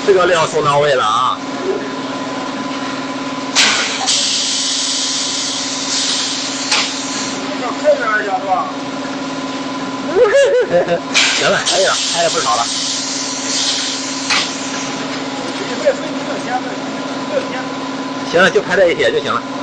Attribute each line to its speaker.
Speaker 1: 这个料送到位了啊！
Speaker 2: 要开点一下是吧？
Speaker 1: 行了，可以了，拍的不少了。行了，就拍这一些就行了。